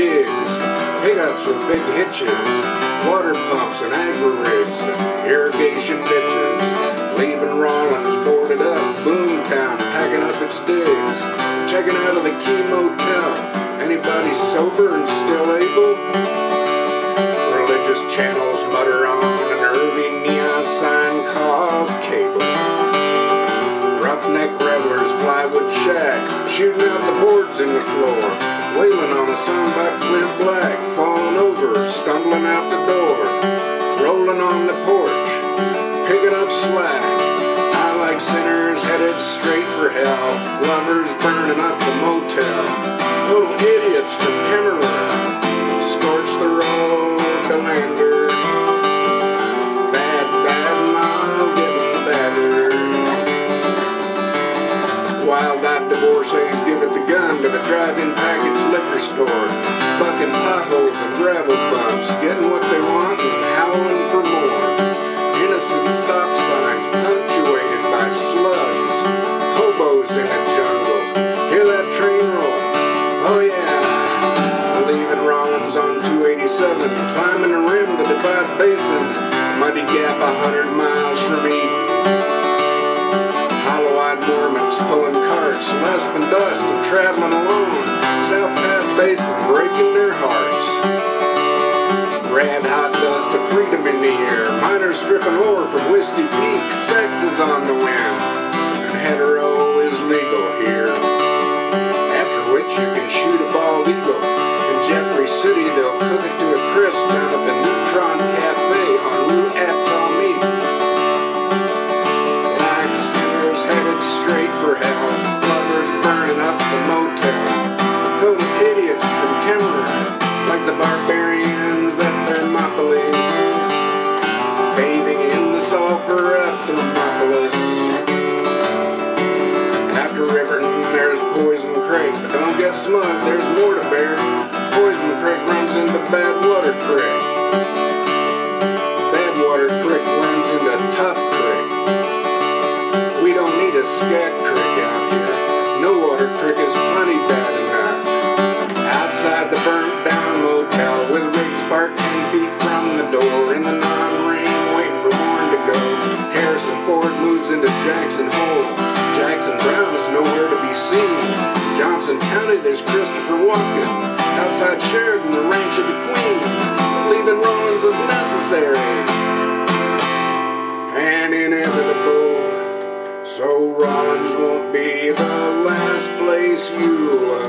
jigs, pickups with big hitches, water pumps and agri-rigs, irrigation ditches, leaving Rawlins boarded up, Boomtown packing up its digs, checking out of the Key Motel. Anybody sober and still able? Religious channels mutter on, an early neon sign calls cable. Roughneck revelers, plywood shack, shooting out the boards in the floor, wailing on a song by Clear Black, falling over, stumbling out the door, rolling on the porch, picking up slack. I like sinners headed straight for hell, lovers burning up the motel, total idiots from Cameroon, scorch the road to Lander, bad mom getting better. Wild-eyed divorcees give it the gun to the drive-in package liquor store, bucking potholes and gravel bumps, getting what they want and howling for more. Innocent stop signs punctuated by slugs, hobos in a jungle. Hear that train roll? Oh yeah. Leaving Rawlins on 287, climbing the rim to Divide Basin, Muddy Gap 100 miles from Eden. Hollow-eyed Mormons pulling carts, less than dust and traveling alone. South Pass Basin breaking their hearts. Red hot dust of freedom in the air. Miners stripping ore from Whiskey Peak. Sex is on the wind, and hetero is legal here. After which you can shoot a bald eagle. In Jeffrey City they'll cook it to a crisp down at the Neutron Cafe on Rue Atami. Headed straight for hell, lovers burning up the motel, total idiots from Cameroon, like the barbarians at Thermopylae, bathing in the sulfur at Thermopolis. After Riverton there's Poison Creek, but don't get smug, there's more to bear. Poison Creek runs into Badwater Creek. Badwater Creek runs into Tough Creek. We don't need a scat creek out here. No water creek is plenty bad enough. Outside the burnt down motel with rigs parked 10 feet from the door, in the non-rain waiting for morn to go. Harrison Ford moves into Jackson Hole. Jackson Brown is nowhere to be seen. Johnson County there's Christopher Walken. Outside Sheridan the ranch of the Queen. Leaving Rawlins is necessary and inevitable. So Rawlins won't be the last place you'll